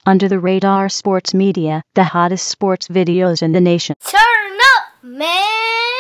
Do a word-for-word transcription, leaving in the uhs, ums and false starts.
Under the Radar Sports Media, the hottest sports videos in the nation. Turn up, man!